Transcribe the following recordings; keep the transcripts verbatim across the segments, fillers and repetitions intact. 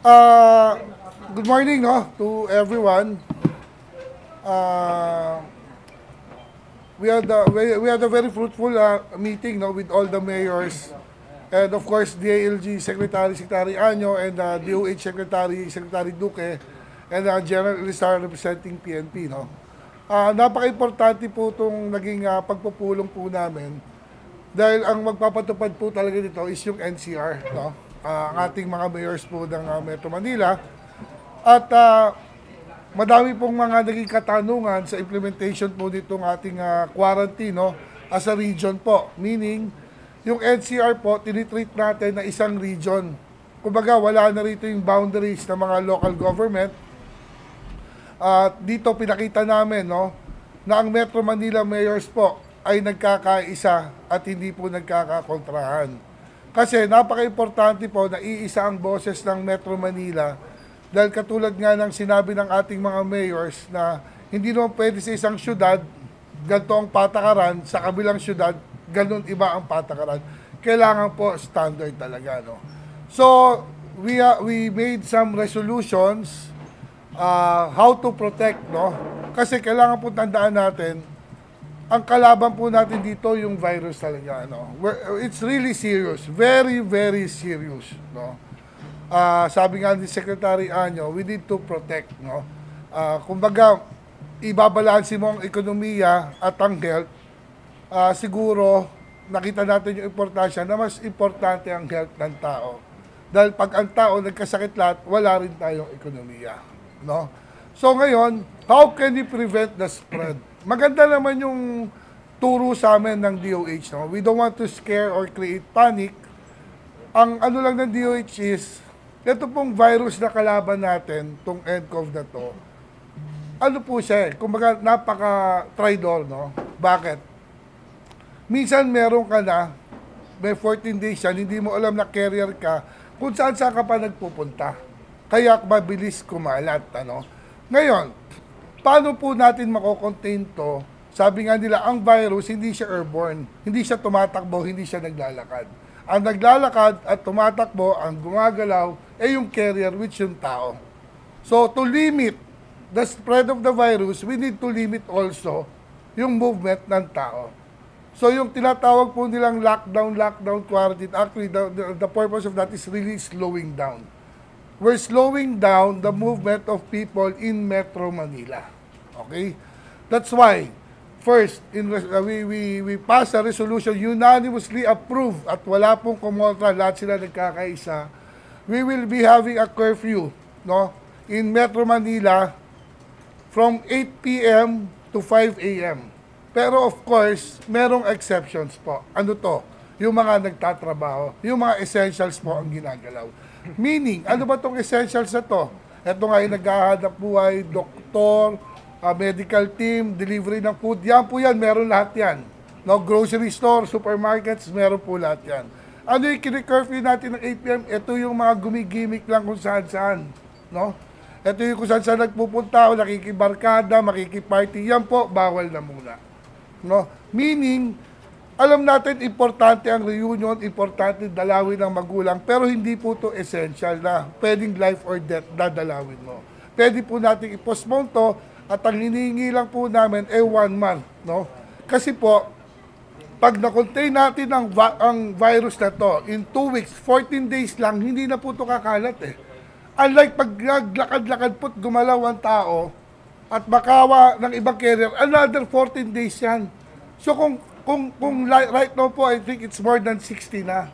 Uh, Good morning, no, to everyone. Uh, we had a, we, we had a very fruitful uh, meeting, no, with all the mayors, and of course D A L G Secretary Secretary Anyo, and uh, D O H Secretary Secretary Duque, and uh, General Elisar representing P N P, no. Uh, napaka-importante po itong naging uh, pagpupulong po namin dahil ang magpapatupad po talaga dito is yung N C R, no? Uh, ang ating mga mayors po ng uh, Metro Manila. At uh, madami pong mga naging katanungan sa implementation po ditong ating uh, quarantine, no, as a region po. Meaning, yung N C R po, tinitreat natin na isang region. Kumbaga, wala na rito yung boundaries ng mga local government. At uh, dito pinakita namin, no, na ang Metro Manila mayors po ay nagkakaisa at hindi po nagkakakontrahan. Kasi napaka-importante po na iisa ang boses ng Metro Manila dahil katulad nga ng sinabi ng ating mga mayors na hindi naman pwede sa isang syudad, ganito ang patakaran, sa kabilang syudad, ganun iba ang patakaran. Kailangan po standard talaga, no? So, we, uh, we made some resolutions uh, how to protect, no? Kasi kailangan po tandaan natin, ang kalaban po natin dito yung virus talaga, no? We're, it's really serious, very, very serious, no? Uh, sabi nga ni Secretary Anyo, we need to protect, no? Uh, kumbaga, ibabalansi mo ang ekonomiya at ang health, uh, siguro, nakita natin yung importansya na mas importante ang health ng tao. Dahil pag ang tao nagkasakit lahat, wala rin tayong ekonomiya, no? So ngayon, how can we prevent the spread? Maganda naman yung turo sa amin ng D O H, no? We don't want to scare or create panic. Ang ano lang ng D O H is, ito pong virus na kalaban natin, itong N C O V na to, ano po siya eh, kumbaga napaka-tridor, no? Bakit? Minsan meron ka na, may fourteen days yan, hindi mo alam na carrier ka, kung saan saan ka pa nagpupunta. Kaya mabilis kumalat, ano? Ngayon, paano po natin mako-contain to? Sabi nga nila, ang virus hindi siya airborne, hindi siya tumatakbo, hindi siya naglalakad. Ang naglalakad at tumatakbo, ang gumagalaw, ay yung carrier, which yung tao. So, to limit the spread of the virus, we need to limit also yung movement ng tao. So, yung tinatawag po nilang lockdown, lockdown, quarantine, actually, the, the, the purpose of that is really slowing down. We're slowing down the movement of people in Metro Manila. Okay? That's why, first, in, uh, we, we, we pass a resolution, unanimously approved, at wala pong kumontra, lahat sila nagkakaisa. We will be having a curfew, no, in Metro Manila from eight p m to five a m Pero of course, merong exceptions po. Ano to? Yung mga nagtatrabaho, yung mga essentials po ang ginagalaw. Meaning, ano ba itong essentials na to? Ito nga yung naghahanap buhay, doktor, uh, medical team, delivery ng food. Yan po yan, meron lahat yan. No, grocery store, supermarkets, meron po lahat yan. Ano yung kini-curfew natin ng eight p m? Ito yung mga gumigimik lang kung saan-saan. No? Ito yung kung saan-saan nagpupunta o nakikibarkada, makikiparty. Yan po, bawal na muna. No? Meaning, alam natin, importante ang reunion, importante dalawin ng magulang, pero hindi po to essential na pwedeng life or death dadalawin mo. Pwede po natin i-postpone to at ang hinihingi lang po namin ay one month. No? Kasi po, pag na-contain natin ang, ang virus na to, in two weeks, fourteen days lang, hindi na po to kakalat eh. Unlike pag naglakad-lakad po't gumalaw ang tao at makawa ng ibang carrier, another fourteen days yan. So kung Kung, kung right now po, I think it's more than sixty na.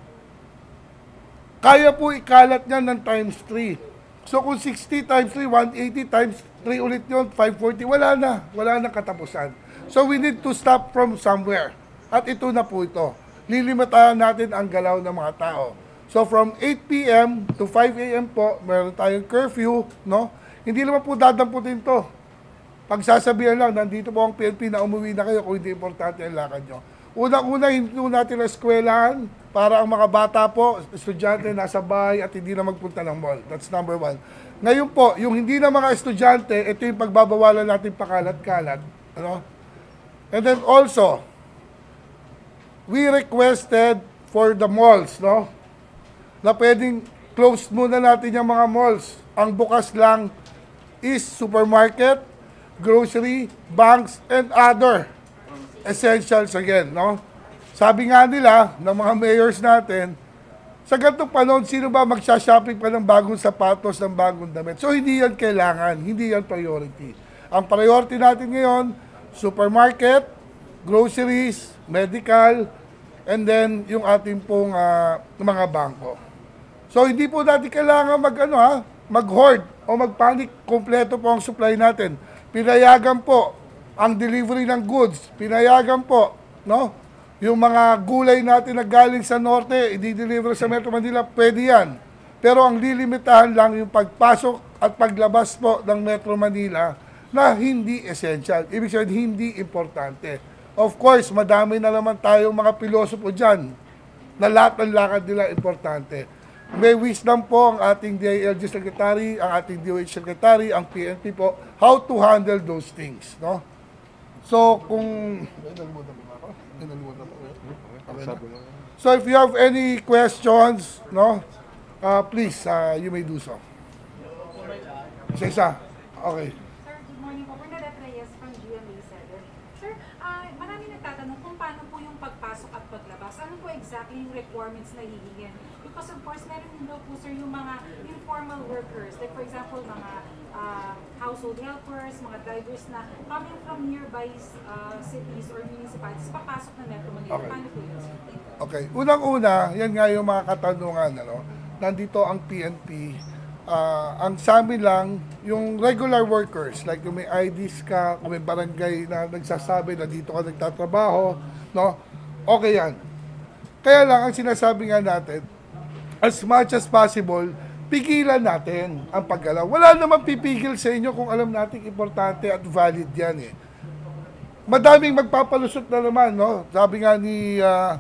Kaya po ikalat niya ng times three. So kung sixty times three, one eighty times three ulit yun, five forty, wala na. Wala na katapusan. So we need to stop from somewhere. At ito na po ito. Lilimitahan natin ang galaw ng mga tao. So from eight p m to five a m po, meron tayong curfew, no? Hindi naman po dadamputin to. Pagsasabihan lang, nandito po ang P N P na umuwi na kayo kung hindi importante ang lakad nyo. Unang-una, hindi natin na eskwelahan para ang mga bata po, estudyante, nasa bahay at hindi na magpunta ng mall. That's number one. Ngayon po, yung hindi na mga estudyante, ito yung pagbabawalan natin pakalat-kalat. Ano? And then also, we requested for the malls, no? Na pwedeng close muna natin yung mga malls. Ang bukas lang is supermarket, grocery, banks, and other essentials again, no? Sabi nga nila, ng mga mayors natin, sa ganitong panahon, sino ba magsha-shopping pa ng bagong sapatos, ng bagong damit? So, hindi yan kailangan, hindi yan priority. Ang priority natin ngayon, supermarket, groceries, medical, and then yung ating pong uh, mga bangko. So, hindi po natin kailangan mag, ano, ha, mag-hoard o mag-panic. Kompleto po ang supply natin. Pinayagan po ang delivery ng goods. Pinayagan po, no? Yung mga gulay natin na galing sa norte, i-deliver sa Metro Manila, pwede yan. Pero ang lilimitahan lang yung pagpasok at paglabas po ng Metro Manila na hindi essential. Ibig sabihin, hindi importante. Of course, madami na naman tayong mga pilosopo dyan na lahat ng lakad nila importante. May wisdom po ang ating D I L G Secretary, ang ating D O H Secretary, ang P N P po, how to handle those things. No? So, kung... Okay na. So if you have any questions, no, uh, please, uh, you may do so. Isa-isa. Okay. Sir, good morning po. Bernadette Reyes from G M A seven. Sir, uh, marami nagtatanong kung paano po yung pagpasok at paglabas. Ano po exactly yung requirements na hihingin? Because of course, meron din daw po, sir, yung mga informal workers. Like for example, mga uh, household helpers, mga drivers na coming from nearby uh, cities or municipalities, papasok na Metro Manila. Okay. Paano po yun, sir? Okay. Unang-una, yan nga yung mga katanungan. Ano? Nandito ang P N P. Uh, ang sa amin lang, yung regular workers, like yung may I Ds ka, kung may barangay na nagsasabi na dito ka nagtatrabaho, no? Okay yan. Kaya lang, ang sinasabi nga natin, as much as possible, pigilan natin ang paggalaw. Wala naman pipigil sa inyo kung alam natin importante at valid yan eh. Madaming magpapalusot na naman, no? Sabi nga ni uh,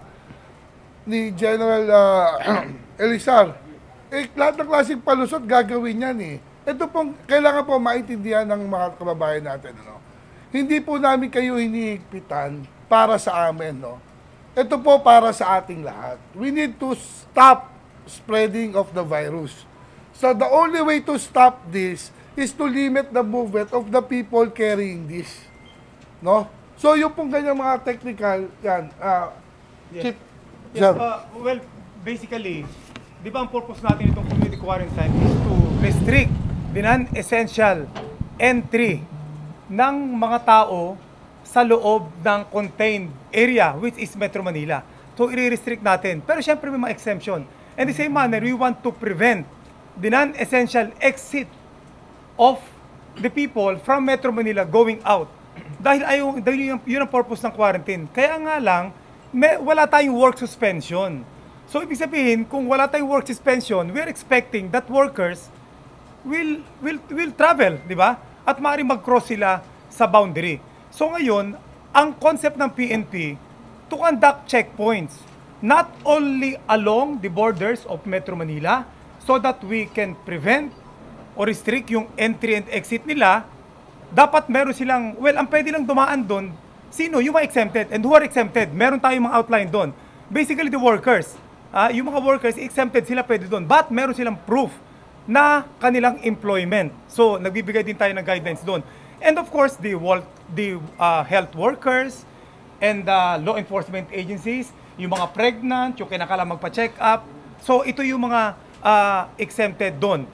ni General uh, Elisar, eh, lahat ng klaseng palusot gagawin yan eh. Ito pong, kailangan po maintindihan ng mga kababayan natin, ano? Hindi po namin kayo hinihigpitan para sa amin, no? Ito po para sa ating lahat. We need to stop spreading of the virus. So the only way to stop this is to limit the movement of the people carrying this. No? So yung pong ganyang mga technical, yan, uh, Yes. Chief, Yes, sir. uh, well, basically, di ba ang purpose natin itong community quarantine is to restrict the non-essential entry ng mga tao sa loob ng contained area, which is Metro Manila. So, i-restrict natin. Pero syempre may mga exemption. In the same manner, we want to prevent the non-essential exit of the people from Metro Manila going out. Dahil, ayaw, dahil yun, yun ang purpose ng quarantine. Kaya nga lang, may, wala tayong work suspension. So, ibig sabihin, kung wala tayong work suspension, we're expecting that workers will will will travel, di ba? At maaaring mag-cross sila sa boundary. So ngayon, ang concept ng P N P to conduct checkpoints not only along the borders of Metro Manila so that we can prevent or restrict yung entry and exit nila, dapat meron silang, well, ang pwede lang dumaan doon, sino? Yung mga exempted. And who are exempted? Meron tayong mga outline doon. Basically, the workers. Uh, yung mga workers, exempted sila pwede doon. But meron silang proof na kanilang employment. So, nagbibigay din tayo ng guidelines doon. And of course, the, the uh, health workers and the law enforcement agencies, yung mga pregnant, yung kinakailangan magpa-check up. So, ito yung mga uh, exempted doon.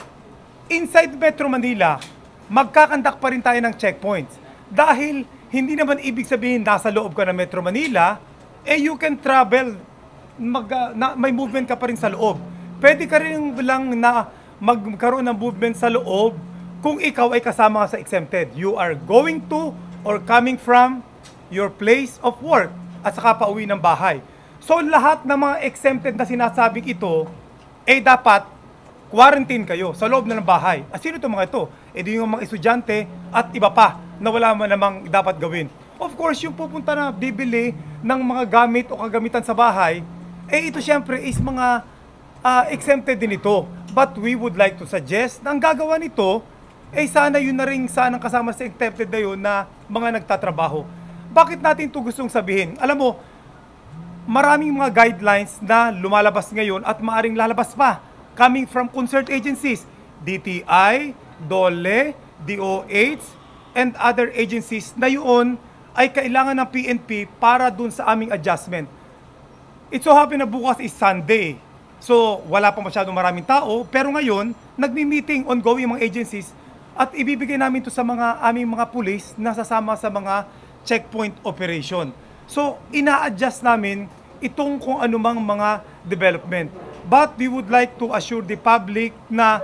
Inside Metro Manila, magkakandak pa rin tayo ng checkpoints. Dahil hindi naman ibig sabihin nasa loob ka ng Metro Manila, eh you can travel, mag, uh, na, may movement ka pa rin sa loob. Pwede ka rin lang na magkaroon ng movement sa loob kung ikaw ay kasama sa exempted. You are going to or coming from your place of work at saka pauwi ng bahay. So lahat ng mga exempted na sinasabing ito, eh dapat quarantine kayo sa loob na ng bahay. At sino itong mga ito? Eh di yung mga estudyante at iba pa na wala man namang dapat gawin. Of course, yung pupunta na bibili ng mga gamit o kagamitan sa bahay, eh ito syempre is mga uh, exempted din ito. But we would like to suggest na ang gagawa nito, eh sana yun na rin sanang kasama sa exempted na yun na mga nagtatrabaho. Bakit natin ito gustong sabihin? Alam mo, maraming mga guidelines na lumalabas ngayon at maaring lalabas pa coming from concerned agencies, D T I, DOLE, D O H, and other agencies na yun ay kailangan ng P N P para dun sa aming adjustment. It so happen na bukas is Sunday. So, wala pa masyadong maraming tao, pero ngayon, nagmi-meeting ongoing mga agencies at ibibigay namin to sa mga aming mga pulis na sasama sa mga checkpoint operation. So, ina-adjust namin itong kung anumang mga development. But we would like to assure the public na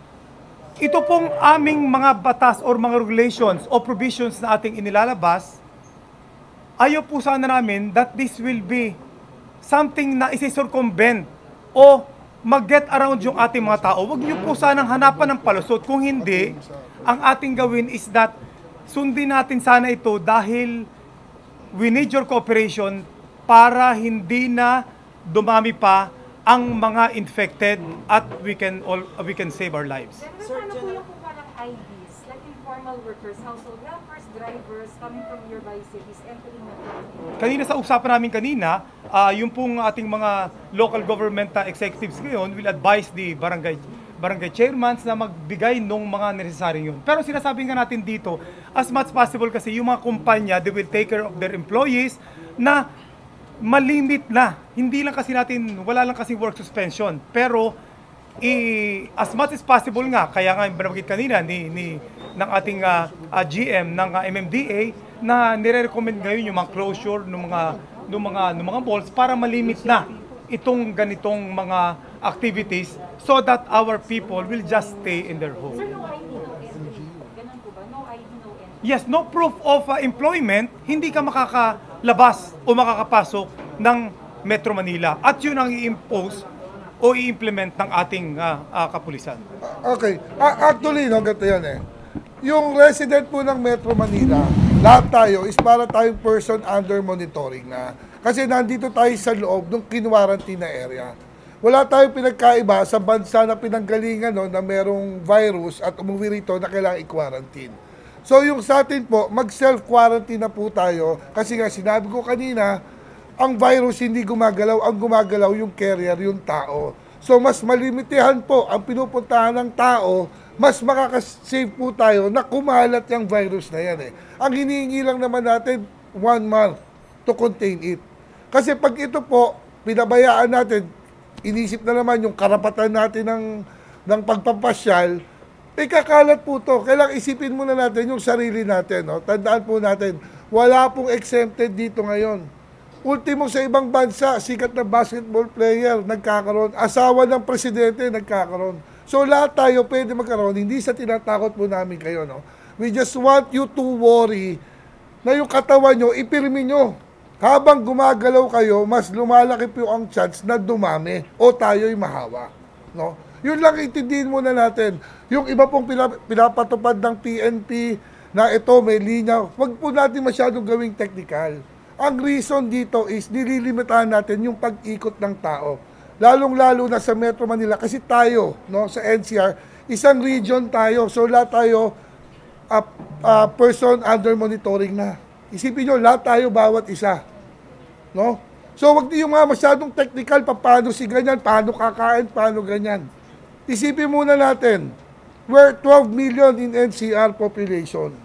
ito pong aming mga batas or mga regulations o provisions na ating inilalabas, ayaw po sana namin that this will be something na isi-circumvent o mag-get around yung ating mga tao. Huwag niyo po sanang hanapan ng palusot. Kung hindi, ang ating gawin is that sundin natin sana ito dahil we need your cooperation para hindi na dumami pa ang mga infected at we can all we can save our lives. Sir, paano po yung kung walang I Ds, like informal workers, household helpers, drivers coming from nearby cities entering Metro Manila? Kanina sa usapan namin kanina, uh, yung pong ating mga local government uh, executives ngayon will advise the barangay barangay chairmans na magbigay ng mga necessary yun. Pero sinasabi nga natin dito, as much possible kasi yung mga kumpanya, they will take care of their employees na malimit na. Hindi lang kasi natin, wala lang kasi work suspension. Pero, i, as much as possible nga, kaya nga banabagit kanina ni, ni, ng ating uh, uh, G M ng uh, M M D A na nire-recommend ngayon yung mga closure ng mga, ng mga, ng mga malls para malimit na itong ganitong mga activities so that our people will just stay in their home. Sir, no I D, no entry. Ganun po ba? No I D, no entry. Yes, no proof of uh, employment, hindi ka makakalabas o makakapasok ng Metro Manila. At yun ang i-impose o i-implement ng ating uh, uh, kapulisan. Okay. A- actually, no, ganito yan eh. Yung resident po ng Metro Manila, lahat tayo is para tayong person under monitoring na. Kasi nandito tayo sa loob ng kinwarantina na area. Wala tayong pinagkaiba sa bansa na pinanggalingan no, na merong virus at umuwi rito na kailangan i-quarantine. So yung sa atin po, mag-self-quarantine na po tayo kasi nga sinabi ko kanina, ang virus hindi gumagalaw, ang gumagalaw yung carrier, yung tao. So mas malimitihan po ang pinupuntahan ng tao, mas makakasave po tayo na kumalat yung virus na yan eh. Ang hinihingi lang naman natin, one month to contain it. Kasi pag ito po, pinabayaan natin, inisip na naman yung karapatan natin ng, ng pagpapasyal, eh kakalat po to. Kailangan isipin muna natin yung sarili natin. No? Tandaan po natin, wala pong exempted dito ngayon. Ultimo sa ibang bansa, sikat na basketball player, nagkakaroon. Asawa ng presidente, nagkakaroon. So lahat tayo pwede magkaroon, hindi sa tinatakot po namin kayo. No? We just want you to worry na yung katawan nyo, ipirmi nyo. Habang gumagalaw kayo, mas lumalaki po ang chance na dumami o tayo'y mahawa. No? Yun lang intindihin muna natin. Yung iba pong pinapatupad ng P N P na ito may linya, wag po natin masyadong gawing technical. Ang reason dito is nililimitahan natin yung pag-ikot ng tao. Lalong-lalo na sa Metro Manila kasi tayo, no, sa N C R, isang region tayo. So lahat tayo uh, uh, person under monitoring na. Isipin nyo, lahat tayo bawat isa. No? So wag niyo nga masyadong technical, paano si ganyan, paano kakain, paano ganyan. Isipin muna natin, we're twelve million in N C R population.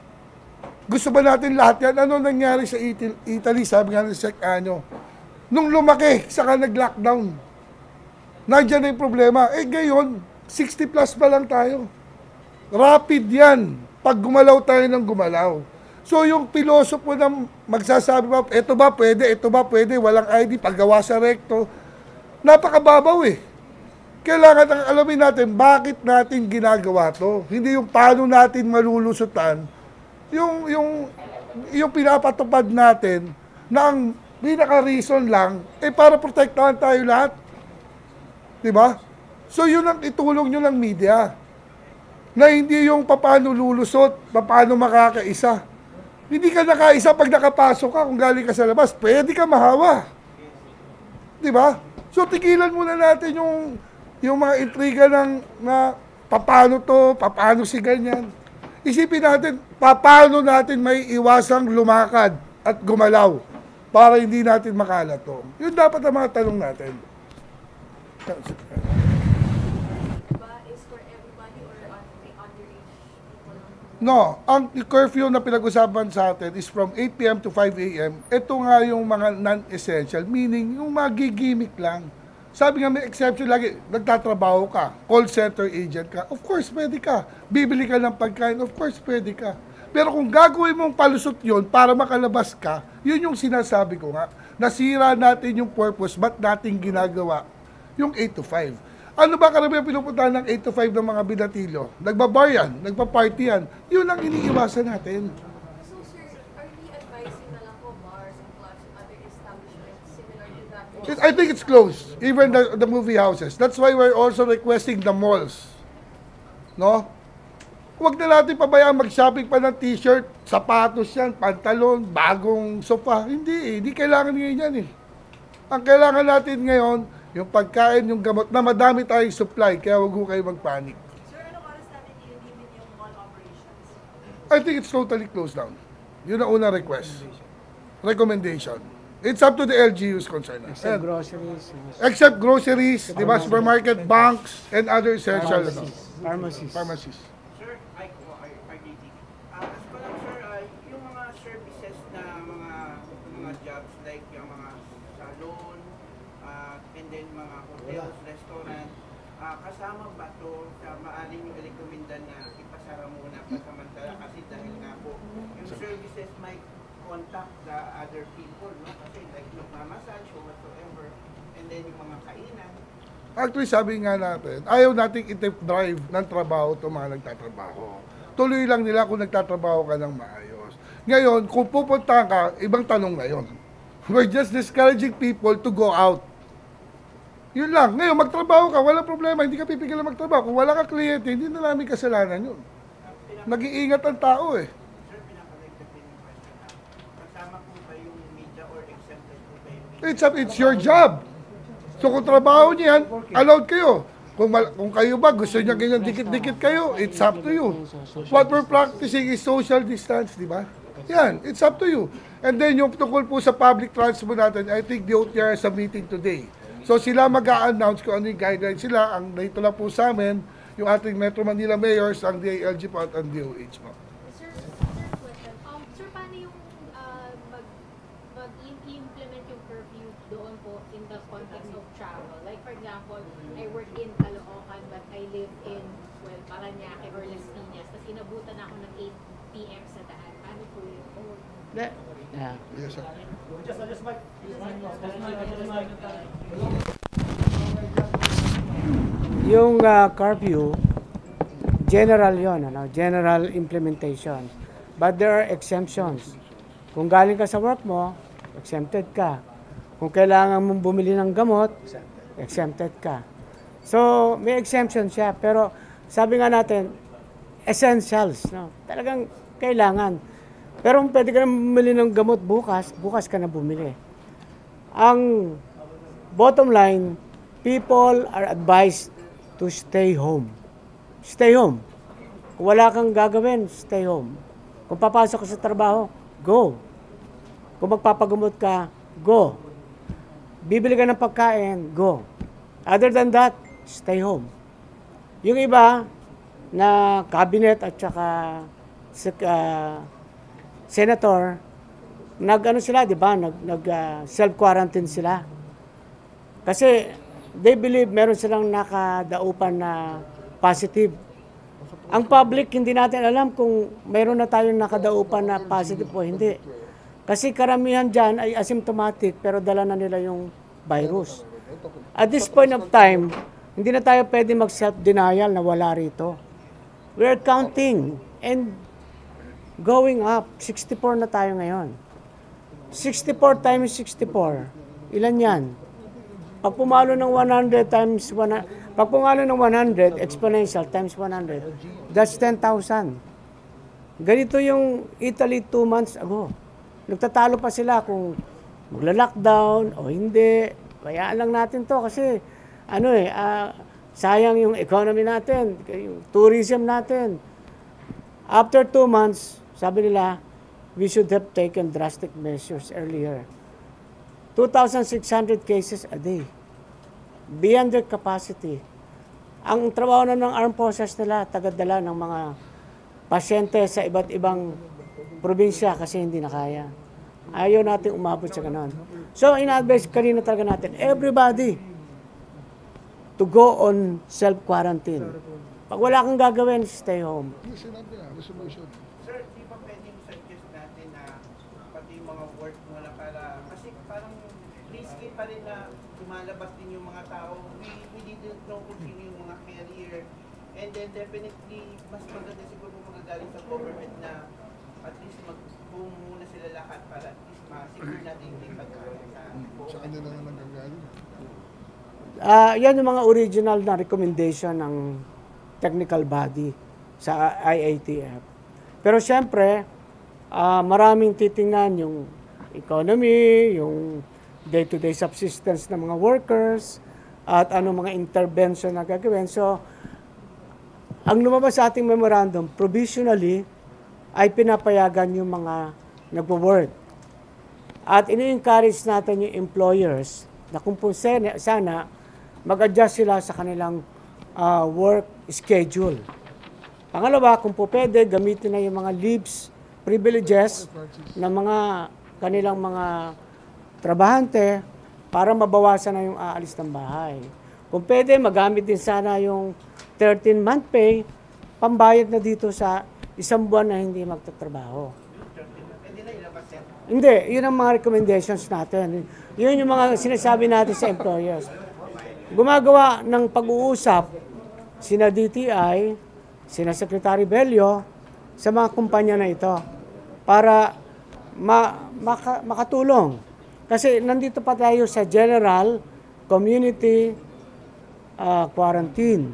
Gusto ba natin lahat yan? Ano nangyari sa Italy? Sabi nga ng Sec Anyo. Nung lumaki, saka nag-lockdown. Nandiyan na yung problema. Eh gayon, sixty plus pa lang tayo. Rapid yan. Pag gumalaw tayo ng gumalaw. So yung pilosopo na magsasabi ba, ito ba pwede, ito ba pwede, walang I D, paggawa sa rekto, napakababaw eh. Kailangan ang alamin natin, bakit natin ginagawa to. Hindi yung paano natin malulusutan, yung, yung, yung pinapatupad natin na ang pinaka-reason lang, eh para protektahan tayo lahat. Diba? So yun ang itulong nyo ng media. Na hindi yung paano lulusot, paano makakaisa. Hindi ka nakaisa pag nakapasok ka, kung galing ka sa labas, pwede ka mahawa. Diba? So tigilan muna natin yung, yung mga intriga ng na paano to, paano si ganyan. Isipin natin, paano natin may iwasang lumakad at gumalaw para hindi natin makalat to. Yun dapat ang mga tanong natin. No, ang curfew na pinag-usapan sa atin is from eight p m to five a m Ito nga yung mga non-essential, meaning yung magigimik lang. Sabi nga may exception lagi, nagtatrabaho ka, call center agent ka, of course pwede ka. Bibili ka ng pagkain, of course pwede ka. Pero kung gagawin mong palusot yun para makalabas ka, yun yung sinasabi ko nga. Nasira natin yung purpose, ba't natin ginagawa yung eight to five? Ano ba karamihan pinupuntahan ng eight to five ng mga binatilyo? Nagbabar yan, nagpa-party yan. Yun ang iniiwasan natin. So sir, are we advising na lang po bars and clubs and other establishments similar to that? It- I think it's closed, even the, the movie houses. That's why we're also requesting the malls. No? Huwag na natin pabayaan mag-shopping pa ng t-shirt, sapatos yan, pantalon, bagong sofa. Hindi eh, hindi kailangan ngayon yan eh. Ang kailangan natin ngayon, yung pagkain, yung gamot, na madami tayong supply, kaya huwag ho kayo mag-panic. Sir, ano oras natin i-limit yung mall operations? I think it's totally closed down. Yun ang unang request. Recommendation. It's up to the L G U's concern. Except And- groceries, Except groceries, di ba, supermarket, banks, and other essential ano, pharmacies. Pharmacies. pharmacies. Sir, ay ko, ay, R D T. Ah, as ko lang sir, ay, yung mga services na mga mga jobs like yung mga salon, ah, and then mga hotels, restaurant, ah, kasama ba to sa maaring yung recommenda na ipasara muna pasamantala kasi dahil nga po yung services might contact the other people, no? Kasi like magmamassage or whatsoever, and then yung mga kainan. Actually, sabi nga natin, ayaw nating i-drive ng trabaho itong mga nagtatrabaho. Tuloy lang nila kung nagtatrabaho ka ng maayos. Ngayon, kung pupunta ka, ibang tanong ngayon. We're just discouraging people to go out. Yun lang. Ngayon, magtrabaho ka, walang problema, hindi ka pipigilan magtrabaho. Kung wala ka kliyente, hindi na namin kasalanan yun. Nag-iingat ang tao eh. Sir, pinaka-like yung question na, kasama po ba yung media or exempted po ba yung media? It's, up, it's your job. So kung trabaho niyan, allowed kayo. Kung, mal- kung kayo ba, gusto niya ganyan dikit-dikit kayo, it's up to you. What we're practicing is social distance, di ba? Yan, it's up to you. And then yung tungkol po sa public transport natin, I think the O T R is a meeting today. So sila mag-a-announce kung ano yung guidelines sila. Ang dito lang po sa amin, yung ating Metro Manila mayors, ang D I L G po at ang D O H po. Sir, sir, question. Um, sir, paano yung uh, mag, mag-implement yung curfew doon po in the context of travel? Like, for example, I work in Caloocan but I live in, well, Parañaque or Las Piñas. Tapos inabutan ako ng eight p m sa daan. Paano po yun? That- yeah. Yes, sir. Yung uh, curfew, general yon, ano, general implementation. But there are exemptions. Kung galing ka sa work mo, exempted ka. Kung kailangan mong bumili ng gamot, exempted ka. So, may exemption siya. Pero sabi nga natin, essentials. No? Talagang kailangan. Pero kung pwede ka na bumili ng gamot bukas, bukas ka na bumili. Ang bottom line, people are advised to stay home. Stay home. Kung wala kang gagawin, stay home. Kung papasok ka sa trabaho, go. Kung magpapagamot ka, go. Bibili ka ng pagkain, go. Other than that, stay home. Yung iba na cabinet at saka uh, senator, nag-ano sila, di ba? Nag, nag uh, self-quarantine sila. Kasi they believe meron silang nakadaupan na positive. Ang public, hindi natin alam kung meron na tayong nakadaupan na positive o hindi. Kasi karamihan dyan ay asymptomatic pero dala na nila yung virus. At this point of time, hindi na tayo pwede mag-self-denial na wala rito. We're counting and going up. sixty-four na tayo ngayon. sixty-four times sixty-four. Ilan yan? Pag pumalo ng one hundred times one hundred, pag pumalo ng one hundred, exponential times one hundred, that's ten thousand. Ganito yung Italy two months ago. Nagtatalo pa sila kung magla-lockdown o hindi. Bayaan lang natin to kasi ano eh, uh, sayang yung economy natin, yung tourism natin. After two months, sabi nila, we should have taken drastic measures earlier. two thousand six hundred cases a day. Beyond their capacity. Ang trabaho na ng armed forces nila, tagadala ng mga pasyente sa iba't ibang probinsya kasi hindi na kaya. Ayaw natin umabot sa ganon. So, in-advise kanina talaga natin, everybody to go on self-quarantine. Pag wala kang gagawin, stay home. Sir, di ba pwedeng suggest natin na pati yung mga work mo na para, kasi parang risky pa rin na lumalabas din yung mga tao. We, we didn't know kung sino yung mga carrier. And then definitely, mas maganda siguro magagaling sa government na at least mag-boom muna sila lahat para at least ma-secure natin yung pagkain sa Sa kanila na nagagaling. Ah, yan yung mga original na recommendation ng technical body sa I A T F. Pero siyempre, ah, maraming titingnan yung economy, yung day-to-day subsistence ng mga workers, at ano mga intervention na gagawin. So, ang lumabas sa ating memorandum, provisionally, ay pinapayagan yung mga nagwo-work. At ini-encourage natin yung employers na kung po sana, mag-adjust sila sa kanilang uh, work schedule. Pangalawa, kung po pwede, gamitin na yung mga leaves, privileges ng mga kanilang mga trabahante para mabawasan na yung aalis ng bahay. Kung pwede, magamit din sana yung thirteen month pay, pambayad na dito sa isang buwan na hindi magtatrabaho. Hindi, yun ang mga recommendations natin. Yun yung mga sinasabi natin sa employers. Gumagawa ng pag-uusap sina D T I, sina Secretary Bello, sa mga kumpanya na ito para ma maka, makatulong. Kasi nandito pa tayo sa general community uh, quarantine.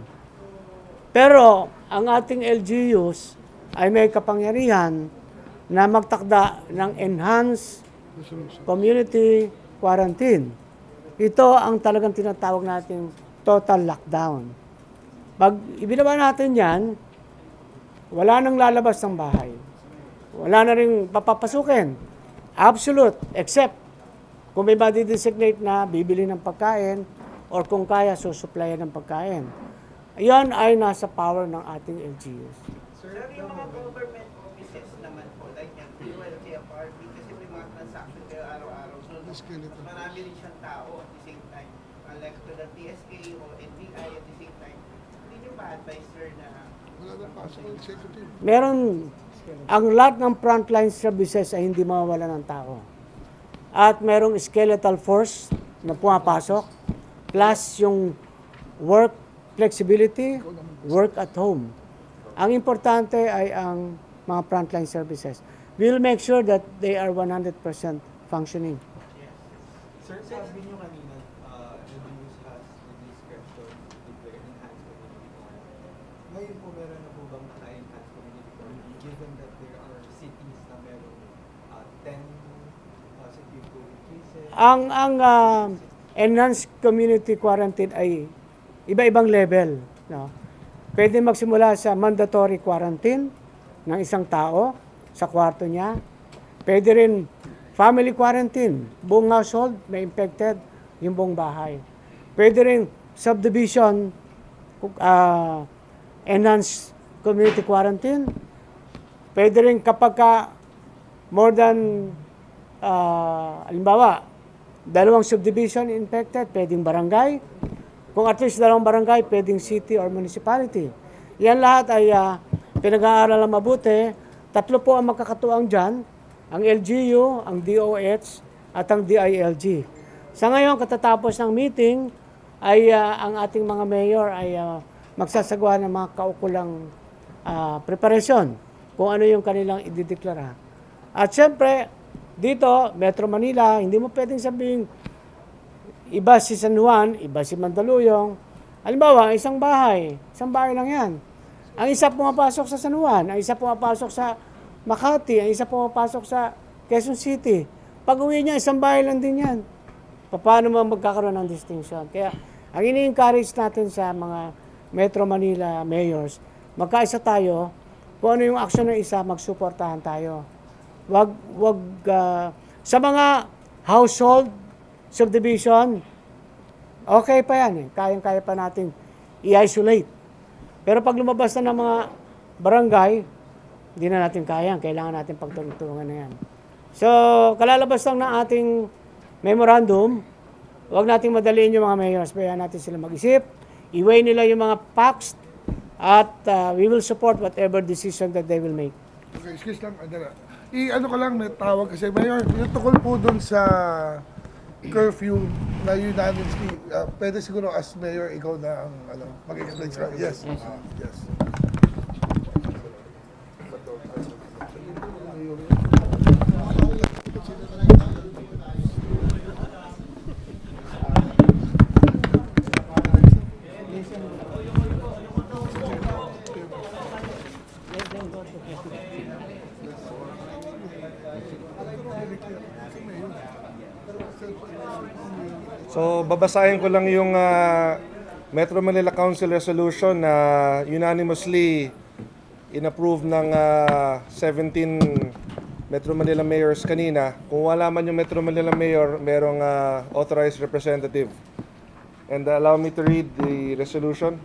Pero ang ating L G Us ay may kapangyarihan na magtakda ng enhanced community quarantine. Ito ang talagang tinatawag nating total lockdown. Pag ibinawa natin yan, wala nang lalabas ng bahay. Wala na rin papapasukin. Absolute, except kung may madi-designate na bibili ng pagkain or kung kaya susuplayan ng pagkain. Yan ay nasa power ng ating L G Us. Sir, yung mga government offices naman po, like yung P U L, T F R B, kasi may mga transaction kayo araw-araw. So, mas marami rin siyang tao at the same time. Like to the P S K o N B I at the same time. Hindi nyo ba advise, sir, na Wala na pasok ang executive. Meron, ang lahat ng frontline services ay hindi mawawala ng tao. At merong skeletal force na pumapasok, plus yung work flexibility, work at home. Ang importante ay ang mga frontline services. We'll make sure that they are one hundred percent functioning. Sir, sabi niyo kanina, uh, the news has the discretion to declare enhanced community quarantine. Ngayon po meron na po bang naka-enhanced community quarantine given that there are cities na meron uh, ten positive COVID cases? Ang ang uh, enhanced community quarantine ay iba-ibang level, no? Pwede magsimula sa mandatory quarantine ng isang tao sa kwarto niya. Pwede rin family quarantine, buong household may infected, yung buong bahay. Pwede rin subdivision, uh, enhanced community quarantine. Pwede rin kapag ka more than, uh, halimbawa, dalawang subdivision infected, pwedeng barangay. Kung at least dalawang barangay, pwedeng city or municipality. Yan lahat ay uh, pinag-aaral ang mabuti. Tatlo po ang magkakatuwang dyan, ang L G U, ang D O H, at ang D I L G. Sa ngayon, katatapos ng meeting, ay uh, ang ating mga mayor ay uh, magsasagawa ng mga kaukulang uh, preparasyon kung ano yung kanilang idideklara. At syempre, dito, Metro Manila, hindi mo pwedeng sabihin, iba si San Juan, iba si Mandaluyong. Halimbawa, isang bahay, isang bahay lang yan. Ang isa pumapasok sa San Juan, ang isa pumapasok sa Makati, ang isa pumapasok sa Quezon City. Pag uwi niya, isang bahay lang din yan. Paano mo magkakaroon ng distinction? Kaya, ang ini-encourage natin sa mga Metro Manila mayors, magkaisa tayo, kung ano yung action ng isa, magsuportahan tayo. Wag, wag, uh, sa mga household subdivision, okay pa yan eh. Kayang-kaya pa natin i-isolate. Pero pag lumabas na ng mga barangay, Hindi na natin kaya, kailangan natin pagtulungan na yan. So, kalalabas lang ng ating memorandum, huwag nating madaliin yung mga mayors, kaya natin sila mag-isip, i-weigh nila yung mga facts, at uh, we will support whatever decision that they will make. Okay, excuse lang. I-ano ko lang, may tawag kasi, Mayor, yung tukol po dun sa curfew na unanimously, uh, pwede siguro as Mayor, ikaw na ang ano, mag-explain sa Yes. Uh, yes. So, babasahin ko lang yung uh, Metro Manila Council Resolution na unanimously inapprove ng uh, seventeen Metro Manila Mayors kanina. Kung wala man yung Metro Manila Mayor, merong uh, authorized representative. And uh, allow me to read the resolution.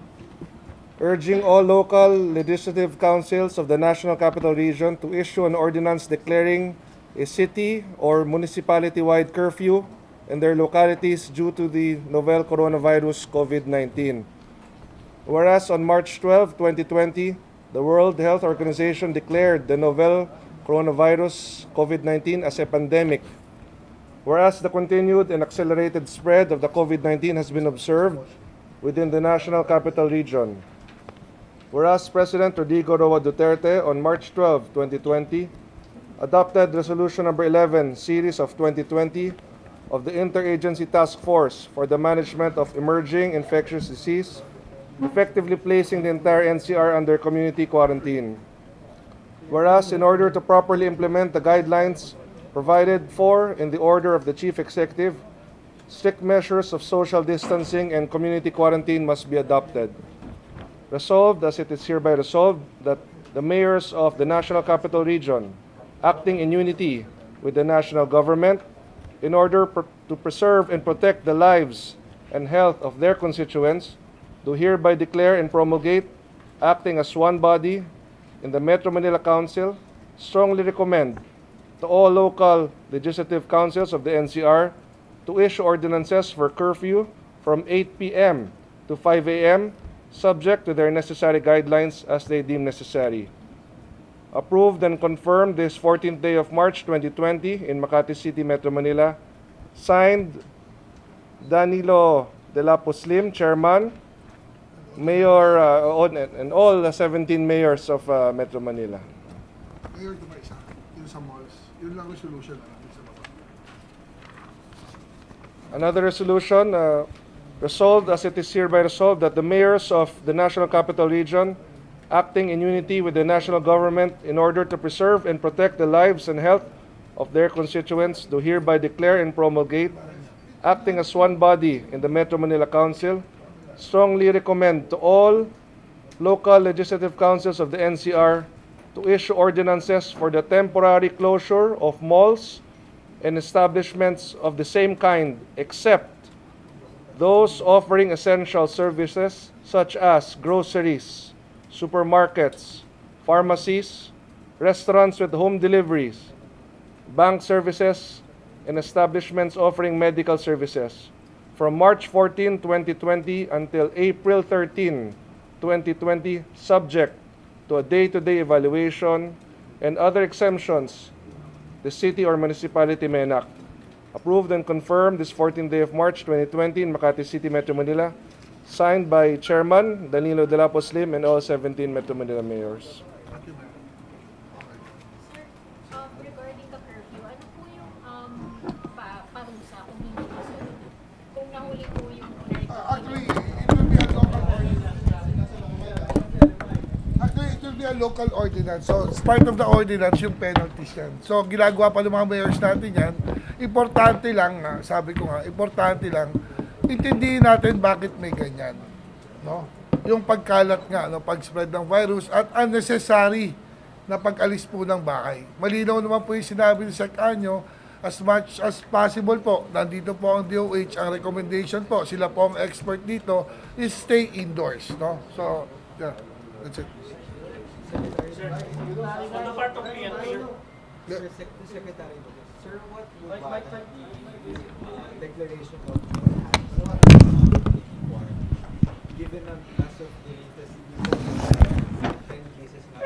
Urging all local legislative councils of the National Capital Region to issue an ordinance declaring a city or municipality-wide curfew in their localities due to the novel coronavirus COVID nineteen. Whereas on March twelfth, twenty twenty, the World Health Organization declared the novel coronavirus COVID nineteen as a pandemic. Whereas the continued and accelerated spread of the COVID nineteen has been observed within the National Capital Region. Whereas President Rodrigo Roa Duterte on March twelfth, twenty twenty, adopted Resolution number eleven, series of twenty twenty, of the Interagency Task Force for the Management of Emerging Infectious Disease, effectively placing the entire N C R under community quarantine. Whereas, in order to properly implement the guidelines provided for in the order of the Chief Executive, strict measures of social distancing and community quarantine must be adopted. Resolved, as it is hereby resolved, that the mayors of the National Capital Region, acting in unity with the national government, in order pr- to preserve and protect the lives and health of their constituents, do hereby declare and promulgate, acting as one body in the Metro Manila Council, strongly recommend to all local legislative councils of the N C R to issue ordinances for curfew from eight p m to five a m, subject to their necessary guidelines as they deem necessary. Approved and confirmed this fourteenth day of March twenty twenty in Makati City, Metro Manila. Signed, Danilo de la Puslim, Chairman, Mayor, uh, and all the seventeen mayors of uh, Metro Manila. Mayor, ito ba isa? Yung sa malls. Yun lang resolution na natin sa baba. Another resolution, uh, resolved as it is hereby resolved that the mayors of the National Capital Region, acting in unity with the national government in order to preserve and protect the lives and health of their constituents, do hereby declare and promulgate, acting as one body in the Metro Manila Council, strongly recommend to all local legislative councils of the N C R to issue ordinances for the temporary closure of malls and establishments of the same kind, except those offering essential services such as groceries, supermarkets, pharmacies, restaurants with home deliveries, bank services, and establishments offering medical services from March fourteenth, twenty twenty until April thirteenth, twenty twenty, subject to a day-to-day evaluation and other exemptions the city or municipality may enact. Approved and confirmed this fourteenth day of March twenty twenty in Makati City, Metro Manila. Signed by Chairman Danilo de la Puslim and all seventeen Metro Manila mayors. Sir, um, regarding the curfew, ano po yung um, pa parusa kung hindi po sunod? Kung nahuli po yung Uh, actually, it will be a local ordinance. Actually, it will be a local ordinance. So, it's part of the ordinance yung penalties yan. So, ginagawa pa ng mga mayors natin yan. Importante lang, nga, sabi ko nga, importante lang, intindihin natin bakit may ganyan. No? Yung pagkalat nga, no, pag-spread ng virus at unnecessary na pag-alis po ng bahay. Malinaw naman po yung sinabi ni Sec Anyo, as much as possible po, nandito po ang D O H, ang recommendation po, sila po ang expert dito, is stay indoors. No? So, yeah, that's it. Secretary, sir, On the part of P N P, sir, Sec- the Secretary, sir, what would uh, the uh, declaration of enhanced war, given na as of the latest ten cases na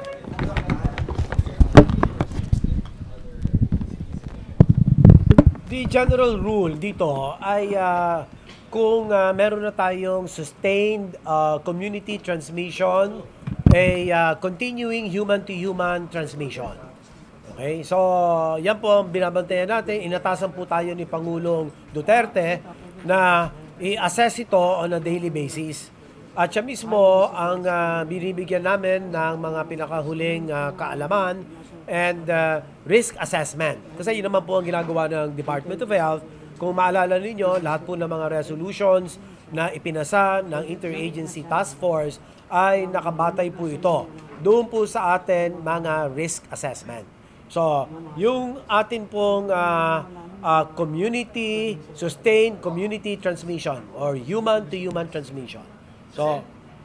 The general rule dito ay ah, kung ah, meron na tayong sustained ah, community transmission, a ah, continuing human-to-human transmission. Okay? So, yan po ang binabantayan natin. Inatasan po tayo ni Pangulong Duterte na i-assess ito on a daily basis. At siya mismo ang ah, binibigyan namin ng mga pinakahuling ah, kaalaman and uh, risk assessment. Kasi yun naman po ang ginagawa ng Department of Health. Kung maalala ninyo, lahat po ng mga resolutions na ipinasa ng Interagency Task Force ay nakabatay po ito. Doon po sa atin mga risk assessment. So, yung atin pong uh, uh, community, sustained community transmission or human-to-human transmission. So,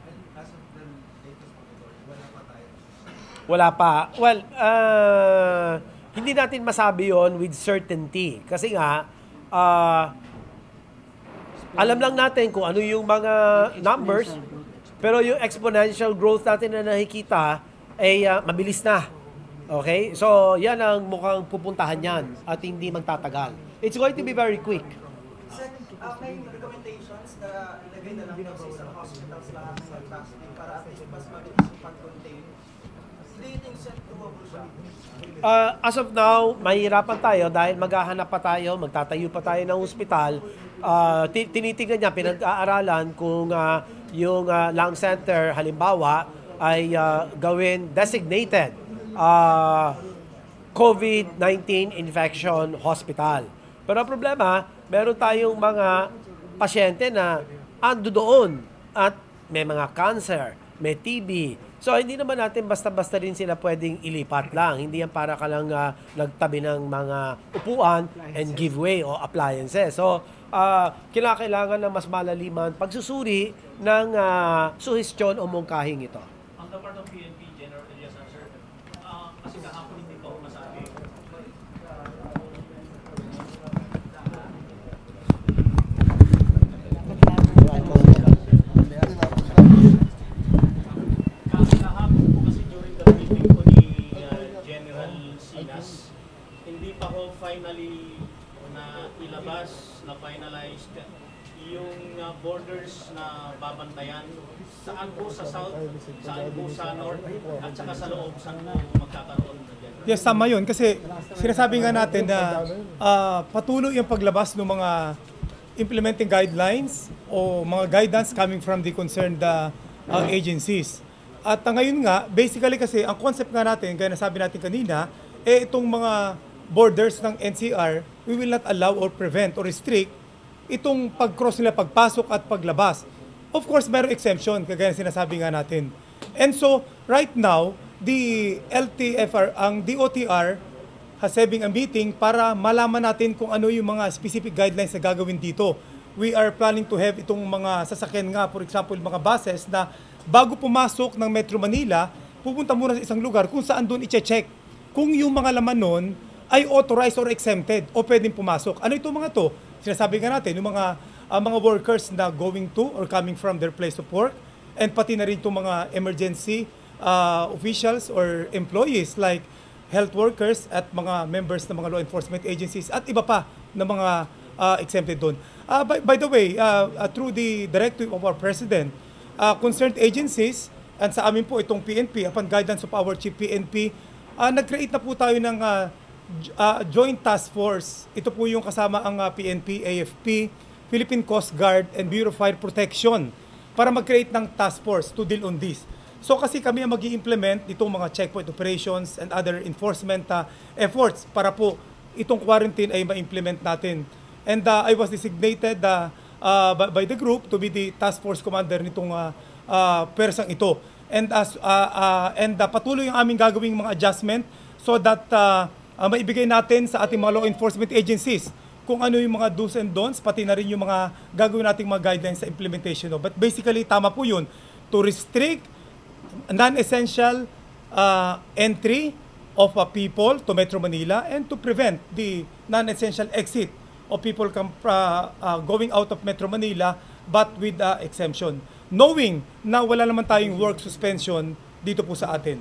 wala pa. Well, uh, hindi natin masabi yon with certainty. Kasi nga, uh, alam lang natin kung ano yung mga numbers, pero yung exponential growth natin na nakikita ay uh, mabilis na. Okay? So, yan ang mukhang pupuntahan yan at hindi magtatagal. It's going to be very quick. Sir, uh, may recommendations na ilagay na lang daw sa isang hospitals lahat sa capacity para at least mas mabilis yung pag-contain. Do you think, sir, doable siya? Uh, as of now, mahirapan tayo dahil maghahanap pa tayo, magtatayo pa tayo ng ospital. Uh, tinitingnan niya, pinag-aaralan kung uh, yung uh, lung center, halimbawa, ay uh, gawin designated uh, COVID nineteen infection hospital. Pero ang problema, meron tayong mga pasyente na ando doon at may mga cancer, may T B. So, hindi naman natin basta-basta rin sila pwedeng ilipat lang. Hindi yan para ka lang uh, nagtabi ng mga upuan and give way o appliances. So, uh, kinakailangan ng mas malaliman pagsusuri ng uh, suhestyon o mungkahing ito. on the part of P N P, General Elias, sir, uh, kasi kahapon hindi pa ako masabi. Kahapon po kasi during the briefing ko ni uh, General Sinas, hindi pa ko finally na ilabas, na finalized yung uh, borders na babantayan. Saan po sa south, saan po sa north, at saka sa loob, saan po magkakaroon na dyan? Yes, tama yun. Kasi sinasabi nga natin na uh, patuloy yung paglabas ng mga implementing guidelines o mga guidance coming from the concerned uh, uh, agencies. At uh, ngayon nga, basically kasi ang concept nga natin, gaya na sabi natin kanina, eh itong mga borders ng N C R, we will not allow or prevent or restrict itong pag-cross nila, pagpasok at paglabas. Of course, mayroong exemption, kagaya na sinasabi nga natin. And so, right now, the L T F R, ang D O T R, has having a meeting para malaman natin kung ano yung mga specific guidelines na gagawin dito. We are planning to have itong mga sasakyan nga, for example, mga buses na bago pumasok ng Metro Manila, pupunta muna sa isang lugar kung saan doon i-check kung yung mga laman nun ay authorized or exempted o pwedeng pumasok. Ano itong mga to? Sinasabi nga natin, yung mga, uh, mga workers na going to or coming from their place of work, and pati na rin itong mga emergency uh, officials or employees like health workers at mga members ng mga law enforcement agencies at iba pa na mga uh, exempted doon. Uh, by, by the way, uh, uh, through the directive of our President, uh, concerned agencies, and sa amin po itong P N P, upon guidance of our Chief P N P, uh, nag-create na po tayo ng uh, uh, joint task force. Ito po yung kasama ang uh, P N P, A F P, Philippine Coast Guard, and Bureau of Fire Protection para mag-create ng task force to deal on this. So kasi kami ang mag-i-implement itong mga checkpoint operations and other enforcement uh, efforts para po itong quarantine ay ma-implement natin. And uh, I was designated uh, uh, by, by the group to be the task force commander nitong uh, uh, persang ito. And, as, uh, uh, and uh, patuloy ang aming gagawing mga adjustment so that uh, uh, maibigay natin sa ating mga law enforcement agencies kung ano yung mga do's and don'ts, pati na rin yung mga gagawin nating mga guidelines sa implementation. No? But basically, tama po yun, to restrict non-essential uh, entry of uh, people to Metro Manila and to prevent the non-essential exit of people come, uh, uh, going out of Metro Manila but with uh, exemption. Knowing na wala naman tayong work suspension dito po sa atin.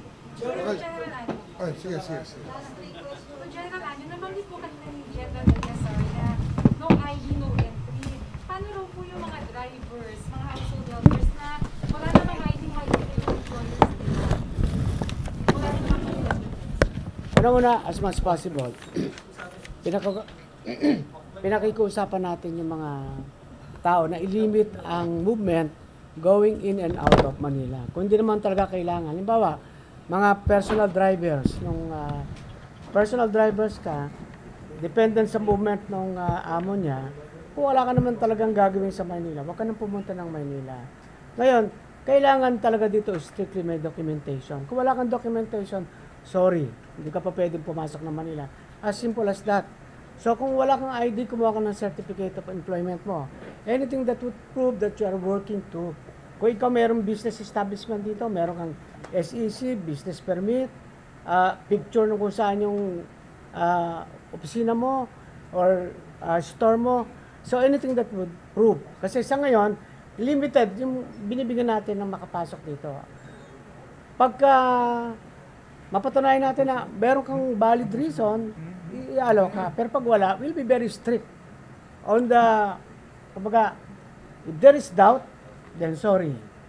Ay, sige, sige, sige. So, General Anyo, nabanggit po kanina ni General Eliasar na no I D, no entry. Paano raw po yung mga drivers, mga household helpers na wala namang I D, no entry yung employers nila? Wala namang I D. Una-una, as much as possible, pinaka pinakikiusapan natin yung mga tao na ilimit ang movement going in and out of Manila. Kung hindi naman talaga kailangan. Halimbawa, mga personal drivers, nung uh, personal drivers ka, dependent sa movement ng uh, amo niya, kung wala ka naman talagang gagawin sa Manila, huwag ka nang pumunta ng Manila. Ngayon, kailangan talaga dito strictly may documentation. Kung wala kang documentation, sorry, hindi ka pa pwedeng pumasok ng Manila. As simple as that. So kung wala kang I D, kumuha ka ng certificate of employment mo. Anything that would prove that you are working to. Kung ikaw mayroong business establishment dito, meron kang S E C, business permit, uh, picture ng kung saan yung uh, opisina mo or uh, store mo. So anything that would prove. Kasi sa ngayon, limited yung binibigyan natin ng makapasok dito. Pagka mapatunayan natin na meron kang valid reason, i-allow ka. Pero pag wala, we'll be very strict on the, kumbaga, if there is doubt, then sorry.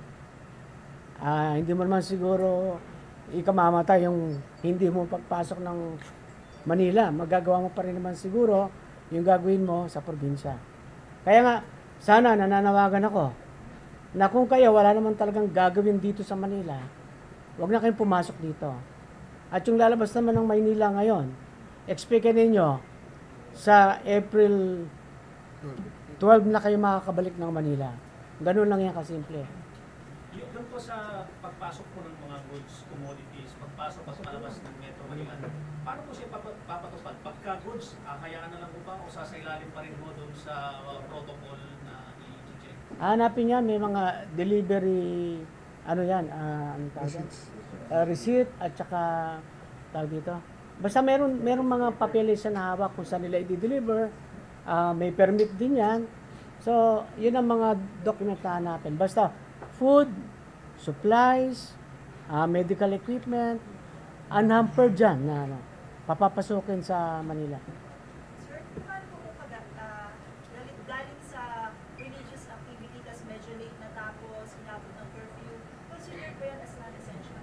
Ah, hindi mo naman siguro ikamamatay yung hindi mo pagpasok ng Manila. Magagawa mo pa rin naman siguro yung gagawin mo sa probinsya. Kaya nga, sana nananawagan ako na kung kayo wala naman talagang gagawin dito sa Manila, huwag na kayong pumasok dito. At yung lalabas naman ng Maynila ngayon, expect ninyo sa April twelve na kayo makakabalik ng Manila. Ganun lang yan kasimple. Yung doon po sa pagpasok po ng mga goods, commodities, pagpasok at palabas ng Metro Manila, paano po siya pap- papatupad? Pagka goods, ah, hayaan na lang po ba o sasailalim pa rin po doon sa uh, protocol na i-check? Hanapin yan, may mga delivery, ano yan, uh, ano tawag? Uh, receipt at saka tawag dito. Basta meron meron mga papeles na hawak kung saan nila i-deliver, uh, may permit din yan. So, yun ang mga document na hanapin. Basta food, supplies, uh, medical equipment, unhampered dyan na ano, papapasukin sa Manila. Sir, paano po kung pag uh, galing, galing sa religious activity tas medyo late na tapos inabot ng curfew, considered ba yan as non-essential?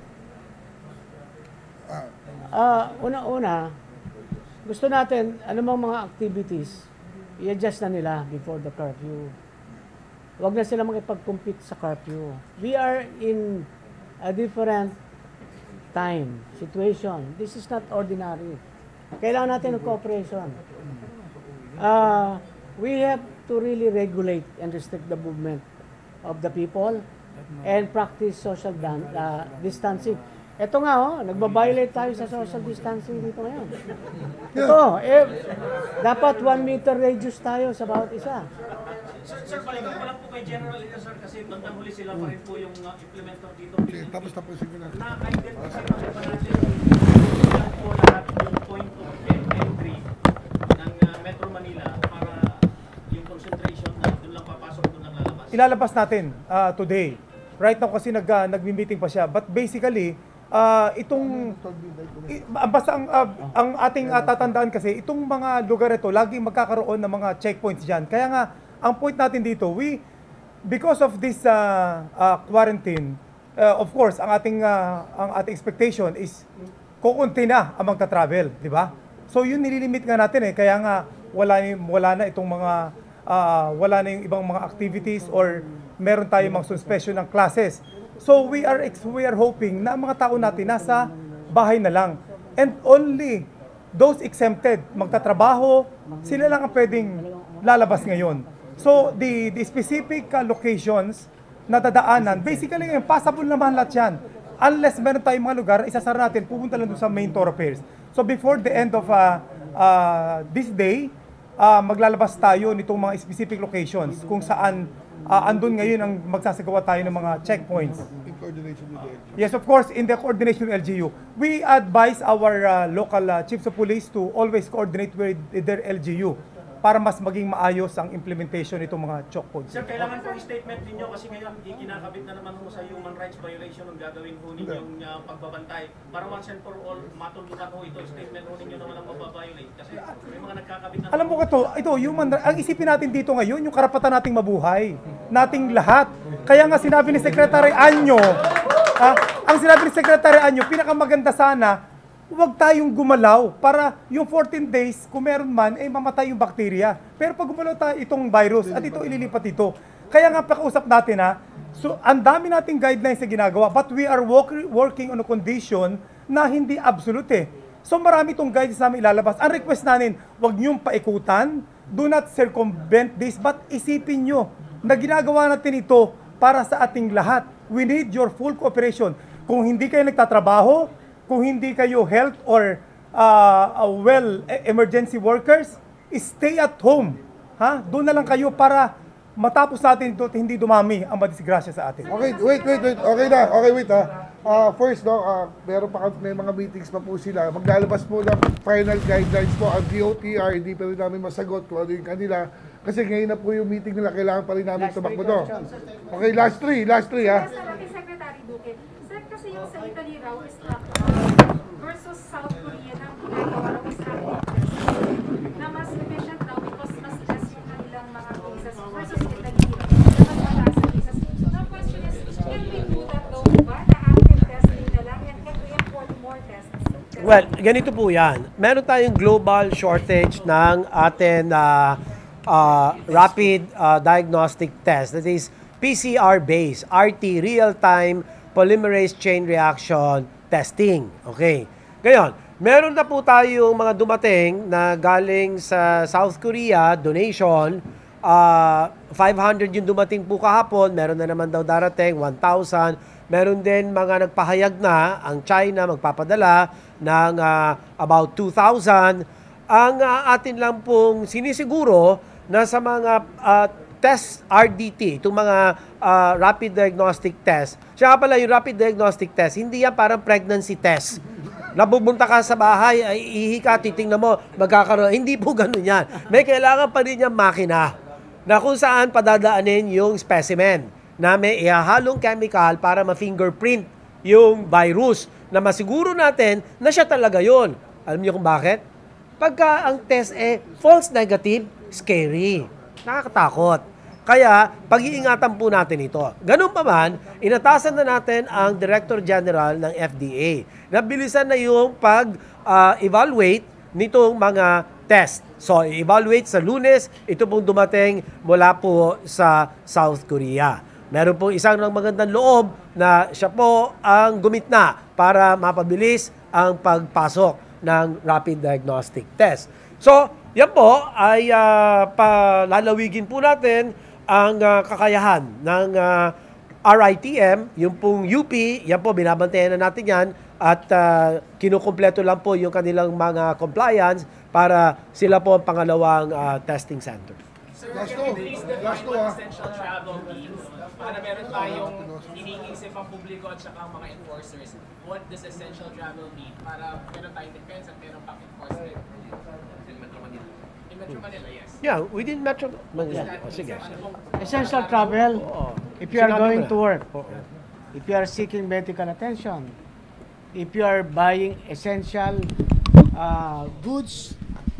Uh, una-una, gusto natin, anumang mga activities, i-adjust na nila before the curfew. Huwag na sila makipag-compete sa curfew. We are in a different time, situation. This is not ordinary. Kailangan natin ng cooperation. Uh, we have to really regulate and restrict the movement of the people and practice social dan- uh, distancing. Ito nga, oh, nagbabiolate tayo sa social distancing dito ngayon. Ito, eh, dapat one meter radius tayo sa bawat isa. Sir, sir, balikan ko lang po kay General Eliasar kasi bandang huli sila pa rin po yung uh, implementer dito. Sige, tapos tapusin ko na. Na-identify na ba natin yan po lahat yung point of entry ng uh, Metro Manila para yung concentration na doon lang papasok, doon lang lalabas? Ilalabas natin uh, today. Right now kasi nag, uh, nag-meeting pa siya. But basically, uh, itong, i, basta ang, uh, ang ating uh, tatandaan kasi, itong mga lugar ito, laging magkakaroon ng mga checkpoints dyan. Kaya nga, ang point natin dito, we, because of this uh, uh, quarantine, uh, of course, ang ating, uh, ang ating expectation is kukunti na ang magta-travel, di ba? So yun nililimit nga natin eh, kaya nga wala, wala na itong mga, uh, wala na yung ibang mga activities or meron tayong mga suspension ng classes. So we are we are hoping na ang mga tao natin nasa bahay na lang. And only those exempted, magtatrabaho, sila lang ang pwedeng lalabas ngayon. So the the specific uh, locations na dadaanan, basically ngayon, passable naman lahat yan. Unless meron tayong mga lugar, isasara natin, pupunta lang doon sa main thoroughfares. So before the end of uh, uh, this day, uh, maglalabas tayo nitong mga specific locations kung saan uh, andun ngayon ang magsasagawa tayo ng mga checkpoints. In coordination with the L G U. Yes, of course, in the coordination with L G U. We advise our uh, local uh, chiefs of police to always coordinate with their L G U para mas maging maayos ang implementation nitong mga choke points. Sir, kailangan po i-statement ninyo kasi ngayon ikinakabit na naman ho sa human rights violation ang gagawin ho ninyong uh, pagbabantay. Para once and for all, matulukan ho ito, statement ho ninyo naman ang mababiolate. Kasi may mga nagkakabit na... Alam mo ko to, ito, human, ang isipin natin dito ngayon, yung karapatan nating mabuhay. Nating lahat. Kaya nga sinabi ni Secretary Anyo, ah, ang sinabi ni Secretary Anyo, pinakamaganda sana, huwag tayong gumalaw para yung fourteen days, kung meron man, eh mamatay yung bakterya. Pero pag gumalaw tayo itong virus at ito ililipat ito. Kaya nga pakausap natin ha, so ang dami nating guidelines na ginagawa, but we are work, working on a condition na hindi absolute eh. So marami itong guidelines namin ilalabas. Ang request natin, huwag niyong paikutan, do not circumvent this, but isipin nyo na ginagawa natin ito para sa ating lahat. We need your full cooperation. Kung hindi kayo nagtatrabaho, kung hindi kayo health or uh, uh, well emergency workers, stay at home. Ha? Doon na lang kayo para matapos natin ito at hindi dumami ang madisgrasya sa atin. Okay, wait, wait, wait. Okay na. Okay, wait ha. Uh, first, no, uh, meron pa may mga meetings pa po sila. Maglalabas po ng final guidelines po ang D O T R. Hindi pa rin namin masagot kung ano yung kanila. Kasi ngayon na po yung meeting nila. Kailangan pa rin namin tumakbo to. Okay, last three. Last three ha. Secretary Duque, sir, kasi yung sa Italy raw is not versus South Korea na ginagawa raw is not na mas efficient daw because mas less yung kanilang mga cases versus Italy na mas mataas ang cases. The question is, can we do that though ba na active testing na lang and can we import more tests? Well, ganito po yan. Meron tayong global shortage ng atin uh, uh, rapid uh, diagnostic test. That is P C R-based, R T, real-time polymerase chain reaction testing. Okay. Ngayon, meron na po tayong mga dumating na galing sa South Korea, donation. Uh, five hundred yung dumating po kahapon. Meron na naman daw darating, one thousand. Meron din mga nagpahayag na, ang China magpapadala ng uh, about two thousand. Ang uh, atin lang pong sinisiguro na sa mga uh, test R D T, itong mga uh, rapid diagnostic test. Siya pala yung rapid diagnostic test, hindi yan parang pregnancy test. Nabubunta ka sa bahay, ay ihi ka, titingnan mo, magkakaroon. Hindi po ganun yan. May kailangan pa rin yung makina na kung saan padadaanin yung specimen na may ihahalong chemical para ma-fingerprint yung virus na masiguro natin na siya talaga yon. Alam niyo kung bakit? Pagka ang test eh false negative, scary. Nakakatakot. Kaya, pag-iingatan po natin ito. Ganun pa man, inatasan na natin ang Director General ng F D A. Nabilisan na yung pag-evaluate uh, nitong mga test. So, i-evaluate sa Lunes, ito pong dumating mula po sa South Korea. Meron pong isang ng magandang loob na siya po ang gumitna para mapabilis ang pagpasok ng rapid diagnostic test. So, yan po ay uh, palalawigin po natin ang uh, kakayahan ng uh, R I T M, yung pong U P, yan po, binabantayan na natin yan at uh, kinukumpleto lang po yung kanilang mga compliance para sila po ang pangalawang uh, testing center. Sir, Last can two. you please define Last two, what ah. essential travel means? Para meron tayong iniisip ang publiko at saka ang mga enforcers. What does essential travel mean? Para meron tayong defense at meron pang enforcement. In Metro Manila. In Metro Manila, yes. Yeah, within Metro Manila. Oh, sige. Essential travel, if you are Sinabi going mo na. to work, if you are seeking medical attention, if you are buying essential uh, goods,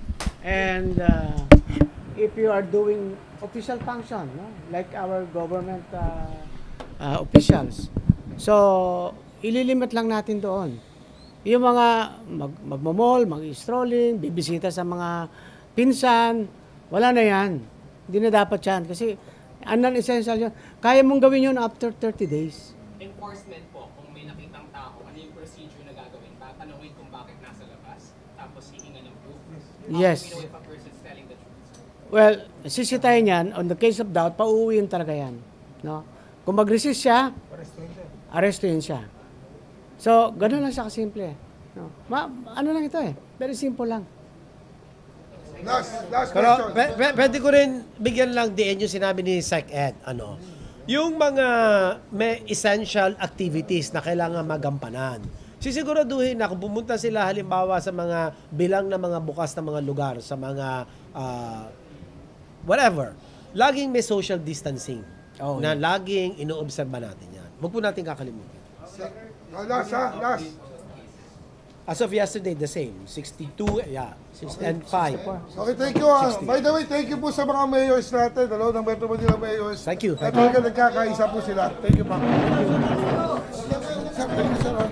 and uh, if you are doing official function, no? Like our government uh, uh, officials. So, ililimit lang natin doon. Yung mga mag magmamall, mag-strolling, bibisita sa mga pinsan, wala na yan. Hindi na dapat yan. Kasi, non-essential yun. Kaya mong gawin yun after thirty days. Enforcement po, kung may nakitang tao, ano yung procedure na gagawin? Tatanungin kung bakit nasa labas, tapos hihingan ng proof. Yes. How do we know if a person's telling the truth? Well, sisitahin yan, on the case of doubt, pauuwiin talaga yan. No? Kung mag-resist siya, arrestuin siya. So, gano'n lang siya kasimple. No? Ma ano lang ito eh. Very simple lang. Last, last Pero question. pe- pe- pwede ko rin bigyan lang din yung sinabi ni Sec Ed, ano, yung mga may essential activities na kailangan magampanan. Sisiguraduhin na kung pumunta sila halimbawa sa mga bilang na mga bukas na mga lugar, sa mga ah, whatever, laging may social distancing Oh, na laging inoobserba natin yan. Huwag po natin kakalimutan. Oh, last ha, last. As of yesterday, the same. sixty-two, yeah, six and five. Okay, thank you. ah. By the way, thank you po sa mga mayors natin, ano, ng Metro Manila mayors. Thank you. At talaga nagkakaisa po sila. Thank you, Ma'am. Thank you. Sir, thank you, sir.